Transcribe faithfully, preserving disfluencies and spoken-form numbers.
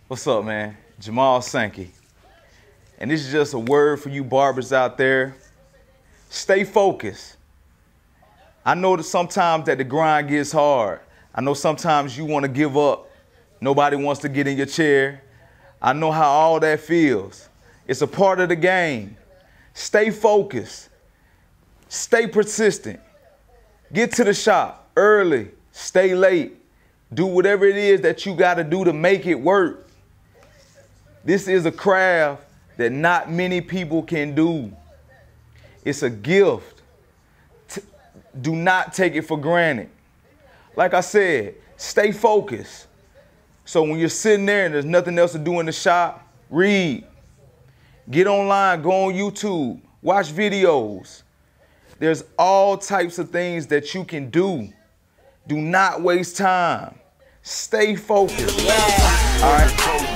What's up, man? Jamal Sankey. And this is just a word for you barbers out there. Stay focused. I know that sometimes that the grind gets hard. I know sometimes you want to give up. Nobody wants to get in your chair. I know how all that feels. It's a part of the game. Stay focused. Stay persistent. Get to the shop early. Stay late. Do whatever it is that you got to do to make it work. This is a craft that not many people can do. It's a gift. T- do not take it for granted. Like I said, stay focused. So when you're sitting there and there's nothing else to do in the shop, read. Get online, go on YouTube, watch videos. There's all types of things that you can do. Do not waste time. Stay focused. Yeah. All right.